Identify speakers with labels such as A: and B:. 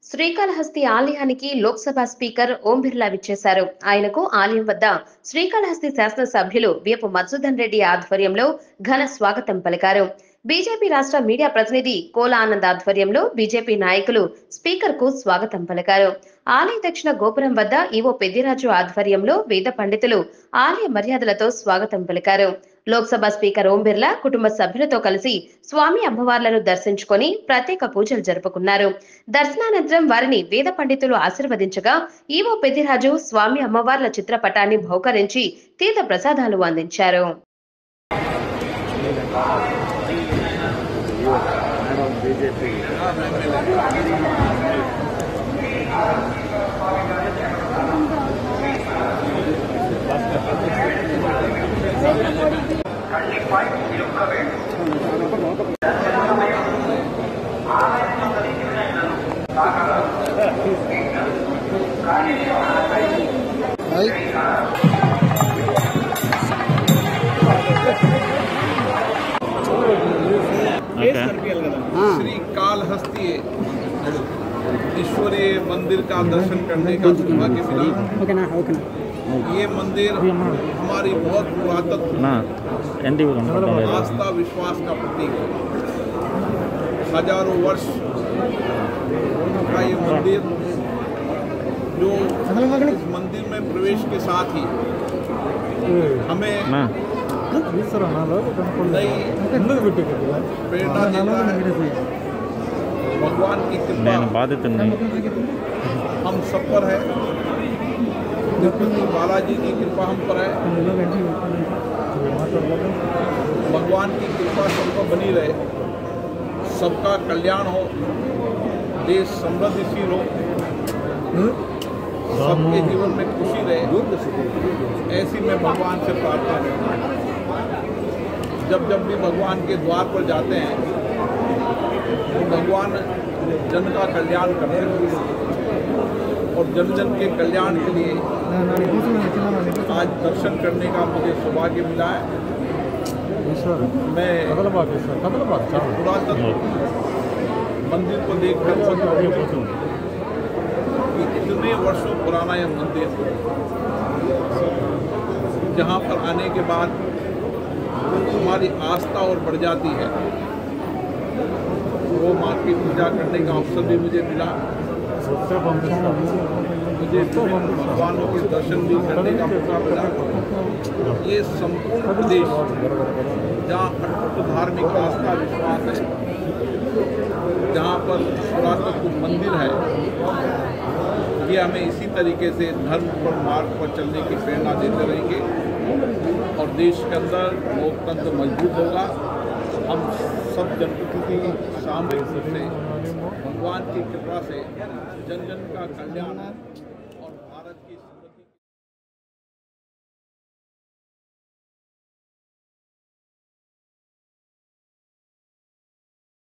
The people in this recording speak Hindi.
A: శ్రీకాళహస్తి ఆలయానికి లోక్సభ స్పీకర్ ఓం బిర్లా విచ్చేశారు. ఆయనకు ఆలయం వద్ద శ్రీకాళహస్తి శాసనసభ్యులు వియపు మధుసూదన్ రెడ్డి ఆధ్వర్యంలో ఘన స్వాగతం పలికారు. బీజేపీ రాష్ట్ర మీడియా ప్రతినిధి కోల ఆనంద్ ఆధ్వర్యంలో బీజేపీ నాయకులు స్పీకర్ కు స్వాగతం పలికారు. ఆలయ దక్షిణ గోపురం వద్ద ఈవో పెద్దిరాజు ఆధ్వర్యంలో వేద పండితులు ఆలయ మర్యాదలతో స్వాగతం పలికారు. లోక్సభ స్పీకర్ ఓం బిర్లా కుటుంబ సభ్యులతో కలిసి స్వామి అమ్మవార్లను దర్శించుకొని ప్రత్యేక పూజలు జరుపుకున్నారు. దర్శనానంతరం వారిని వేద పండితులు ఆశీర్వదించగా ఈవో పెద్దిరాజు స్వామి అమ్మవార్ల చిత్రపటాన్ని బహుకరించి తీర్థ ప్రసాదాలు అందించారు.
B: श्रीकालहस्ती ईश्वरीय मंदिर का दर्शन करने का सौभाग्य मिला। ये मंदिर हमारी बहुत पुरातन आस्था विश्वास का प्रतीक है। हजारों वर्ष का ये मंदिर, जो इस मंदिर में प्रवेश के साथ ही हमें नई प्रेरणा देता है। भगवान की कृपा हम सब पर है, तिरुपति बालाजी की कृपा हम पर है। भगवान की कृपा सब पर बनी रहे, सबका कल्याण हो, देश समृद्धिशील हो, सबके जीवन में खुशी रहे, ऐसी मैं भगवान से प्रार्थना करता हूँ। जब जब भी भगवान के द्वार पर जाते हैं तो भगवान जन का कल्याण करते हैं, और जन जन के कल्याण के लिए आज दर्शन करने का मुझे सौभाग्य मिला है। मैं पुरातन मंदिर को देखकर इतने वर्षों पुराना यह मंदिर, जहाँ पर आने के बाद हमारी आस्था और बढ़ जाती है। वो माँ की पूजा करने का अवसर भी मुझे मिला, मुझे भगवानों के दर्शन भी करने का मौका मिला। ये संपूर्ण प्रदेश जहाँ अटूट धार्मिक आस्था विश्वास है, जहाँ पर पुरातत्व मंदिर है, ये हमें इसी तरीके से धर्म पर मार्ग पर चलने की प्रेरणा देते रहेंगे और देश के अंदर लोकतंत्र मजबूत होगा। हम सब जनप्रतिनिधि सामूहिक रूप से भगवान की कृपा से जन जन का कल्याण